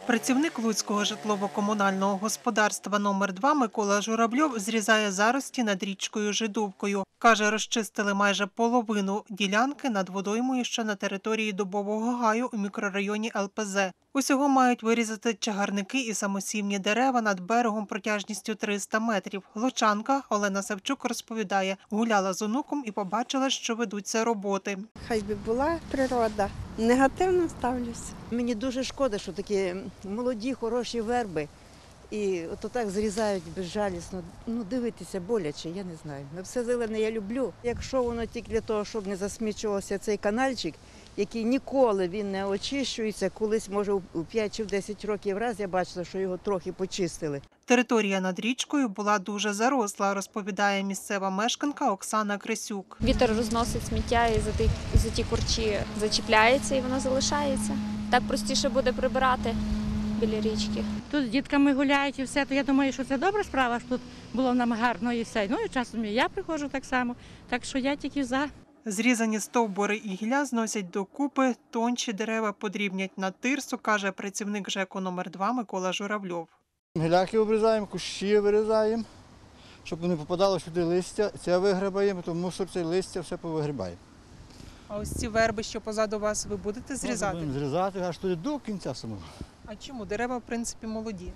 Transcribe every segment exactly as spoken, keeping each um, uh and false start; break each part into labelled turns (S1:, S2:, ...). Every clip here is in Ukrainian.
S1: Працівник Луцького житлово-комунального господарства номер два Микола Журавльов зрізає зарості над річкою Жидовкою. Каже, розчистили майже половину ділянки над водоймою, що на території Дубового гаю у мікрорайоні Ел Пе Зе. Усього мають вирізати чагарники і самосівні дерева над берегом протяжністю триста метрів. Лучанка Олена Савчук розповідає, гуляла з онуком і побачила, що ведуться роботи.
S2: Хай би була природа. Негативно ставлюся.
S3: Мені дуже шкода, що такі молоді, хороші верби і от так зрізають безжалісно. Ну, дивитися боляче, я не знаю. Ну, все зелене я люблю. Якщо воно тільки для того, щоб не засмічувався цей канальчик, який ніколи він не очищується, колись, може, у п'ять чи в десять років раз я бачила, що його трохи почистили.
S1: Територія над річкою була дуже заросла, розповідає місцева мешканка Оксана Крисюк.
S4: Вітер розносить сміття і за ті, за ті курчі зачіпляється і воно залишається. Так простіше буде прибирати біля річки.
S5: Тут з дітками гуляють і все, то я думаю, що це добра справа, що тут було нам гарно і все. Ну і часом і я приходжу так само, так що я тільки за.
S1: Зрізані стовбури і гілля зносять докупи, тонші дерева подрібнять на тирсу, каже працівник ЖЕКу номер два Микола Журавльов.
S6: Гіляки обрізаємо, кущі вирізаємо, щоб не попадало сюди листя. Це вигрібаємо, то мусор, цей листя все повигрібаємо.
S1: А ось ці верби, що позаду вас, ви будете зрізати?
S6: Будемо зрізати аж туди до кінця самого,
S1: А чому? Дерева, в принципі, молоді.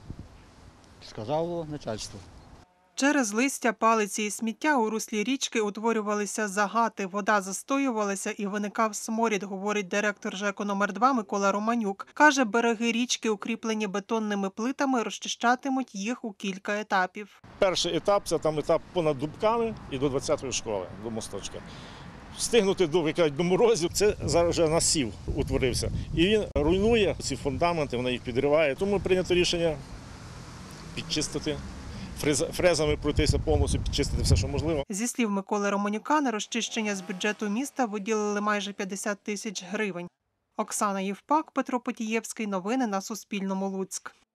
S6: сказало начальство.
S1: Через листя, палиці і сміття у руслі річки утворювалися загати, вода застоювалася і виникав сморід, говорить директор ЖЕКу номер два Микола Романюк. Каже, береги річки, укріплені бетонними плитами, розчищатимуть їх у кілька етапів.
S7: Перший етап – це там етап понад дубками і до двадцятої школи, до мосточка. Встигнути до, як кажуть, до морозів, це зараз вже насів утворився. І він руйнує ці фундаменти, вона їх підриває. Тому прийнято рішення підчистити. Фрезами пройтися повністю, підчистити все, що можливо.
S1: Зі слів Миколи Романюка, на розчищення з бюджету міста виділили майже п'ятдесят тисяч гривень. Оксана Євпак, Петро Потієвський. Новини на Суспільному. Луцьк.